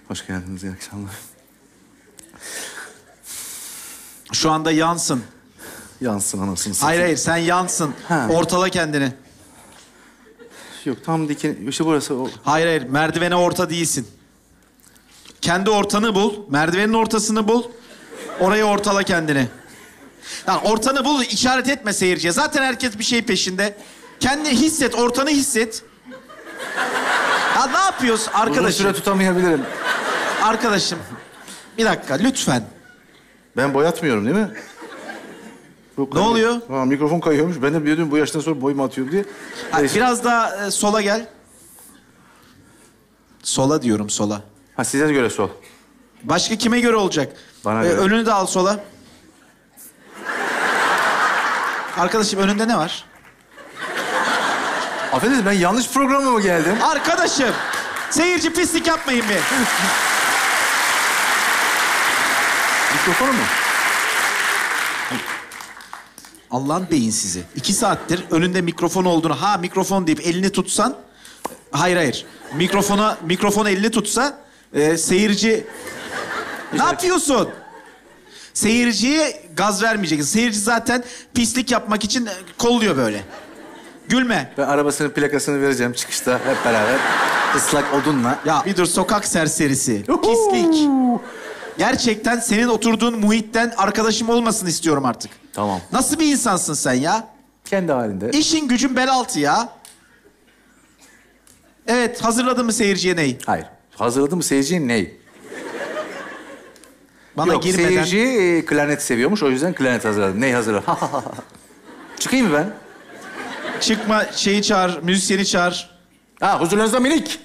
Hoş geldiniz, iyi akşamlar. Şu anda yansın. Yansın anasını satayım. Hayır hayır sen yansın. Ha. Ortala kendini. Yok tam dikin, işte burası o. Hayır hayır merdivene orta değilsin. Kendi ortanı bul. Merdivenin ortasını bul. Orayı ortala kendini. Yani ortanı bul, işaret etme seyirciye. Zaten herkes bir şey peşinde. Kendini hisset, ortanı hisset. Ya ne yapıyorsun Uzun arkadaşım? süre tutamayabilirim. Arkadaşım, bir dakika lütfen. Ben boyatmıyorum değil mi? Yok, Ne oluyor? Ha, mikrofon kayıyormuş. Ben de biliyordum bu yaştan sonra boy mu atıyorum diye. Ha, biraz daha sola gel. Sola diyorum, sola. Ha size göre sol. Başka kime göre olacak? Bana göre. Önünü de al sola. Arkadaşım önünde ne var? Affedersiniz ben yanlış programa mı geldim? Arkadaşım, seyirci pislik yapmayın bir. Mikrofonu mu? Allah'ın beyinsizi. 2 saattir önünde mikrofon olduğunu, ha mikrofon deyip elini tutsan... Hayır hayır. Mikrofonu elini tutsa seyirci... Ne yapıyorsun? Seyirciye gaz vermeyeceksin. Seyirci zaten pislik yapmak için kolluyor böyle. Gülme. Ben arabasının plakasını vereceğim çıkışta hep beraber. Islak odunla. Ya bir dur, sokak serserisi. Pislik. Gerçekten senin oturduğun muhitten arkadaşım olmasını istiyorum artık. Tamam. Nasıl bir insansın sen ya? Kendi halinde. İşin gücün bel altı ya. Evet, hazırladın mı seyirciye neyi? Hayır. Hazırladı mı seyirciyi ney? Bana Yok, girmeden... seyirci klarnet seviyormuş. O yüzden klarnet hazırladım. Ney hazırladım? Çıkayım mı ben? Çıkma, şeyi çağır, müzisyeni çağır. Ha, huzurlarınızda minik.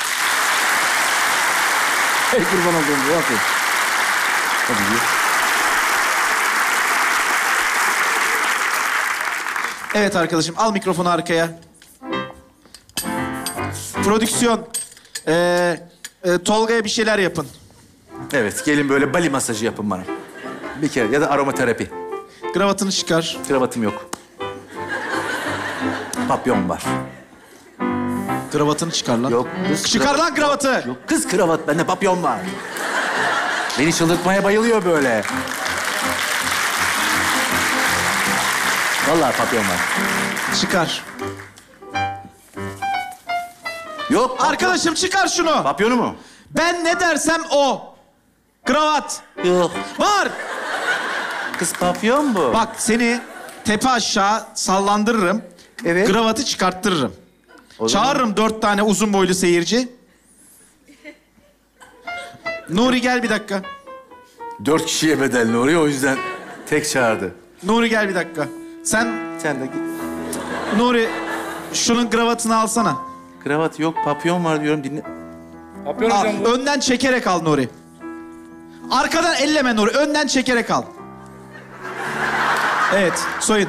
Ey kurban olduğum bu. Aferin. Hadi gir. Evet arkadaşım, al mikrofonu arkaya. Prodüksiyon, Tolga'ya bir şeyler yapın. Evet, gelin böyle bali masajı yapın bana. Bir kere ya da aromaterapi. Kravatını çıkar. Kravatım yok. Papyon var. Kravatını çıkar lan. Yok. Kız Çıkar kravat. lan kravatı. Yok kız kravat, bende papyon var. Beni çıldırtmaya bayılıyor böyle. Vallahi papyon var. Çıkar. Yok. papyon. Arkadaşım çıkar şunu. Papyonu mu? Ben ne dersem o. Kravat. Yok. Var. Kız papyon bu. Bak seni tepe aşağı sallandırırım. Evet. Kravatı çıkarttırırım. O zaman- Çağırırım 4 tane uzun boylu seyirci. Nuri gel bir dakika. 4 kişiye bedelli oraya, o yüzden tek çağırdı. Nuri gel bir dakika. Sen Sen de git. Nuri şunun kravatını alsana. Kravat yok, papyon var diyorum, dinle. Al. Önden çekerek al Nuri. Arkadan elleme Nuri. Önden çekerek al. Evet, soyun.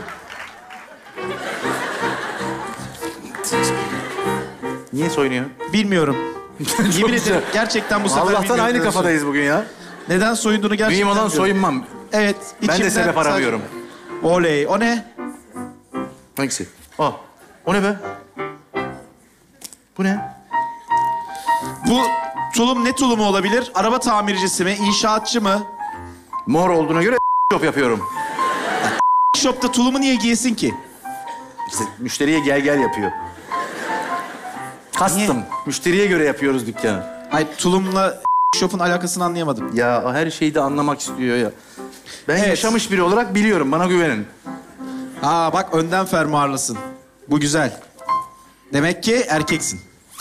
Niye soyunuyor? Bilmiyorum. Yemin ederim gerçekten bu sefer Allah'tan bilmiyorum. aynı kafadayız bugün ya. Neden soyunduğunu gerçekten Mühim olan bilmiyorum. soyunmam. Evet. Ben de içimden sebep sadece- aramıyorum. Oley. O ne? Hangisi? Aa, o ne be? Bu ne? Bu tulum ne tulumu olabilir? Araba tamircisi mi? İnşaatçı mı? Mor olduğuna göre shop yapıyorum. Shop'ta tulumu niye giyesin ki? İşte müşteriye gel gel yapıyor. Custom. Niye? Müşteriye göre yapıyoruz dükkanı. Hayır, tulumla shop'un alakasını anlayamadım. Ya her şeyi de anlamak istiyor ya. Ben Evet. yaşamış biri olarak biliyorum. Bana güvenin. Aa bak, önden fermuarlısın. Bu güzel. Demek ki erkeksin.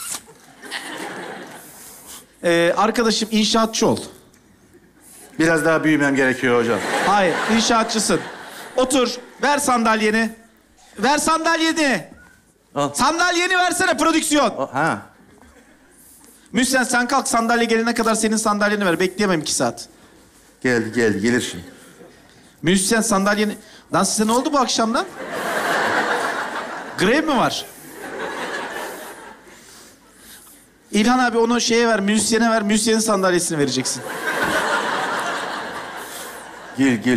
Arkadaşım inşaatçı ol. Biraz daha büyümem gerekiyor hocam. Hayır, inşaatçısın. Otur, ver sandalyeni. Ver sandalyeni. Al. Sandalyeni versene prodüksiyon. Ha. Müslüman sen kalk, sandalye gelene kadar senin sandalyeni ver. Bekleyemem 2 saat. Geldi gelir şimdi. Müslüman sandalyeni... Lan size ne oldu bu akşam lan? Grev mi var? İlhan abi onu şeye ver, müzisyene ver. Müzisyenin sandalyesini vereceksin. Gel.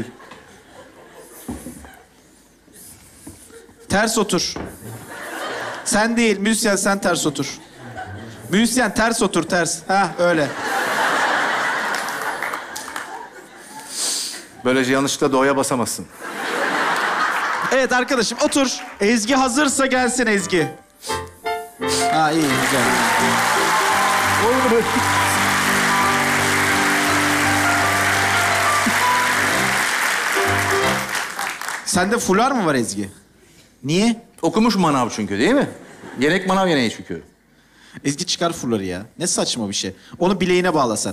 Ters otur. Sen değil, müzisyen sen ters otur. Müzisyen ters otur, ters. Ha öyle. Böylece yanlışlıkla doğuya basamazsın. Evet arkadaşım otur. Ezgi hazırsa gelsin Ezgi. Ha iyi güzel. Olur. Sende fular mı var Ezgi? Niye? Okumuş manav çünkü değil mi? Gerek manav yeneği çünkü. Ezgi çıkar fuları ya. Ne saçma bir şey. Onu bileğine bağlasan.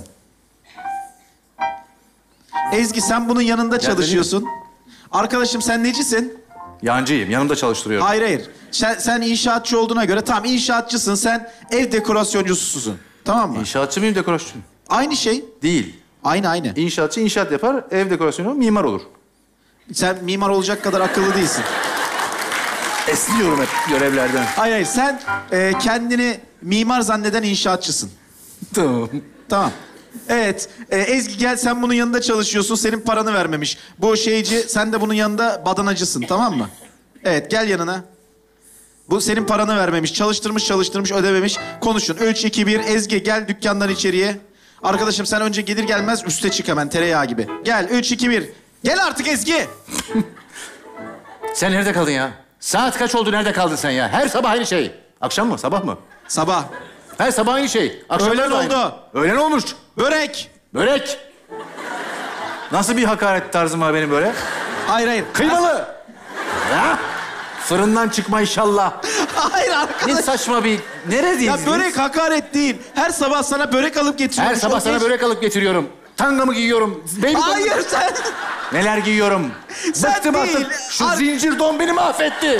Ezgi sen bunun yanında çalışıyorsun. Arkadaşım sen necisin? Yancıyım. Yanımda çalıştırıyorum. Hayır hayır. Sen inşaatçı olduğuna göre tamam inşaatçısın. Sen ev dekorasyoncususun. Tamam mı? İnşaatçı mıyım, dekorasyoncu muyum? Aynı şey. Değil. Aynı. İnşaatçı inşaat yapar, ev dekorasyonu mimar olur. Sen mimar olacak kadar akıllı değilsin. Esniyorum hep görevlerden. Hayır. Sen kendini mimar zanneden inşaatçısın. Tamam. Tamam. Evet. Ezgi gel sen bunun yanında çalışıyorsun. Senin paranı vermemiş. Bu şeyci sen de bunun yanında badanacısın tamam mı? Evet gel yanına. Bu senin paranı vermemiş. Çalıştırmış ödememiş. Konuşun. 3, 2, 1. Ezgi gel dükkandan içeriye. Arkadaşım sen önce gelir gelmez üste çık hemen tereyağı gibi. Gel 3, 2, 1. Gel artık Ezgi. Sen nerede kaldın ya? Saat kaç oldu, nerede kaldın sen ya? Her sabah aynı şey. Akşam mı, sabah mı? Sabah. Her sabah aynı şey. Akşam Öğlen da aynı. oldu. Öğlen olmuş. Börek. Börek. Nasıl bir hakaret tarzım var benim böyle? Hayır. Kıymalı. Ha? Fırından çıkma inşallah. Hayır Ne arkadaş. saçma bir... Neredeyiz Ya biz? börek hakaret değil. Her sabah sana börek alıp getiriyorum. Her sabah Çok sana geç- börek alıp getiriyorum. Tangamı giyiyorum. Baby Hayır donumu- sen. Neler giyiyorum? Sen Bıktım değil. artık. Şu zincir don beni mahvetti.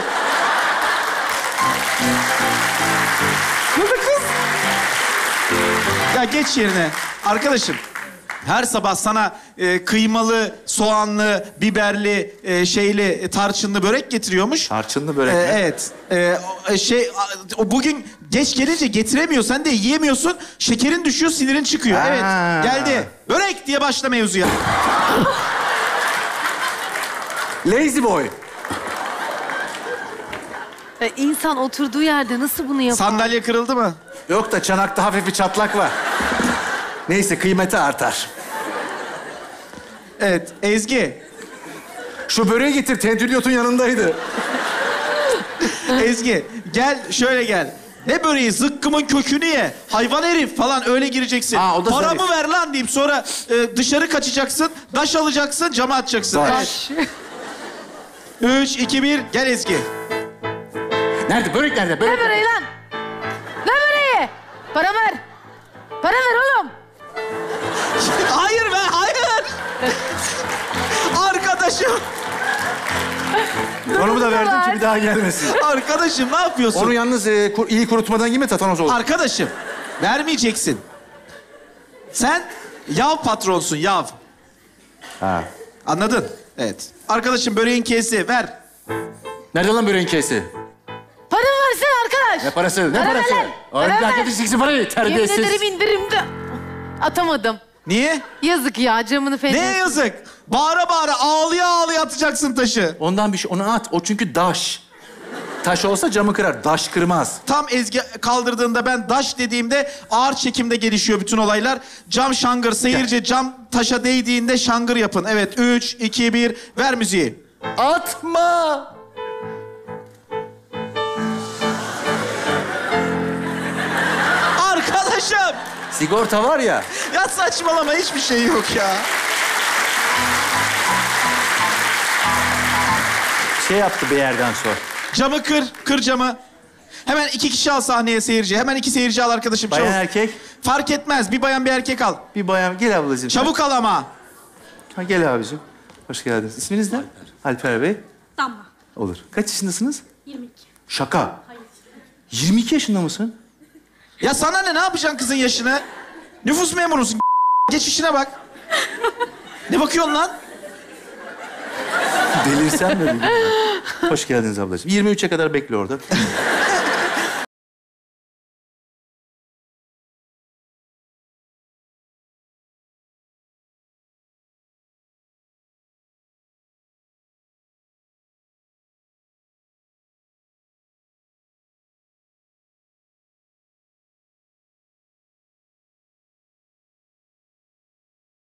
Ya geç yerine. Arkadaşım, her sabah sana kıymalı, soğanlı, biberli, tarçınlı börek getiriyormuş. Tarçınlı börek mi? Evet. O bugün geç gelince getiremiyor. Sen de yiyemiyorsun. Şekerin düşüyor, sinirin çıkıyor. Ha. Evet, geldi. Börek diye başla mevzuya. Lazy boy. İnsan oturduğu yerde nasıl bunu yapar? Sandalye kırıldı mı? Yok da çanakta hafif bir çatlak var. Neyse kıymeti artar. Evet, Ezgi. Şu böreği getir, tendülyotun yanındaydı. Ezgi, gel şöyle gel. Ne böreği? Zıkkımın kökünü ye. Hayvan herif falan öyle gireceksin. Aa, o da Paramı zarif. ver lan deyip sonra dışarı kaçacaksın. Daş alacaksın, cama atacaksın. Daş. Evet. 3, 2, 1, gel Ezgi. Nerede? Börek nerede? Börek. Ne böreği lan? Ne böreği? Para ver. Para ver oğlum. Hayır be, hayır. Arkadaşım, Onu da verdim ki bir daha gelmesin. arkadaşım ne yapıyorsun? Onu yalnız iyi kurutmadan yeme, tatanoz olur. Arkadaşım, vermeyeceksin. Sen yav patronsun, yav. Ha. Anladın? Evet. Arkadaşım böreğin kesi, ver. Nerede lan böreğin kesi? Para versene arkadaş. Ne parası? Ne Para parası? ver lan, para Ay, bir ver. dakika diyeceksin parayı. Yemin Terbiyesiz. ederim indirimde. Atamadım. Niye? Yazık ya camını fena. Ne yazık? Bağıra bağıra, ağlıya ağlıya atacaksın taşı. Ondan bir şey, onu at. O çünkü daş. Taş olsa camı kırar, daş kırmaz. Tam Ezgi kaldırdığında ben daş dediğimde ağır çekimde gelişiyor bütün olaylar. Cam şangır, seyirci cam taşa değdiğinde şangır yapın. Evet, 3, 2, 1, ver müziği. Atma! Arkadaşım! Sigorta var ya. Ya saçmalama, hiçbir şey yok ya. Şey yaptı bir yerden sonra. Camı kır camı. Hemen 2 kişi al sahneye seyirci. Hemen 2 seyirci al arkadaşım, çabuk. Bayan erkek. Fark etmez, bir bayan bir erkek al. Bir bayan. Gel ablacığım. Çabuk al ama. Ha, gel abicim. Hoş geldiniz. İsminiz ne? Alper Bey. Damla. Olur. Kaç yaşındasınız? 22. Şaka. Hayır. 22 yaşında mısın? Ya sana ne yapacaksın kızın yaşını? Nüfus memurusun. Geç işine bak. Ne bakıyorsun lan? Delirsem mi? Hoş geldiniz ablacığım. 23'e kadar bekle orada.